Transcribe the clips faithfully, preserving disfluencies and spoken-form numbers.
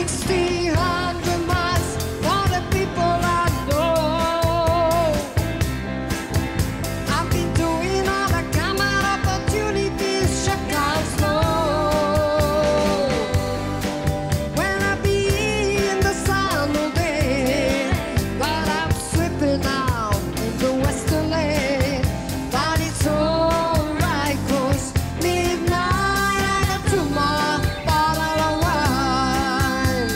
sixty, hundred miles for the people I know. I've been doing all the common opportunities, check out slow. When I be in the sun all day, but I'm slipping out in the western lane. But it's alright, 'cause midnight I got two more bottle of wine.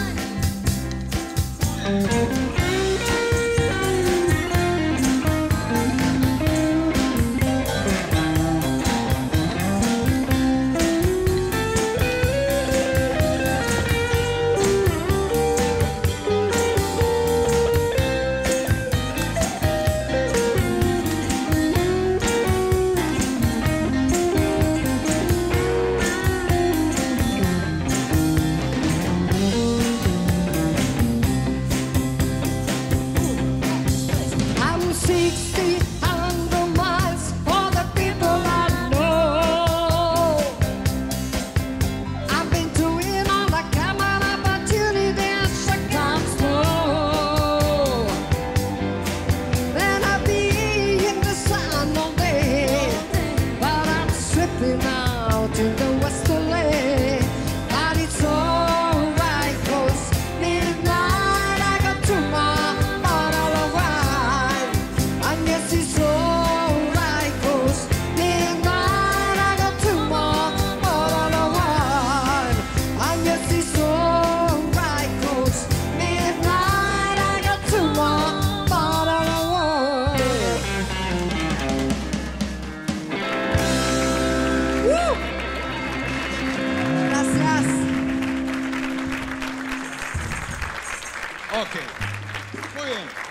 I'm sixty, hundred miles for the people I know. I've been doing all the common opportunities, I come slow. Then I'll be in the sun all day, but I'm slipping out in the western lane. But it's alright, 'cause midnight I got two more bottle of wine. And yes, it's alright, 'cause midnight I got two more bottle of wine. And yes, it's alright, 'cause midnight I got two more bottle of wine. Woo! Gracias. Ok, muy bien.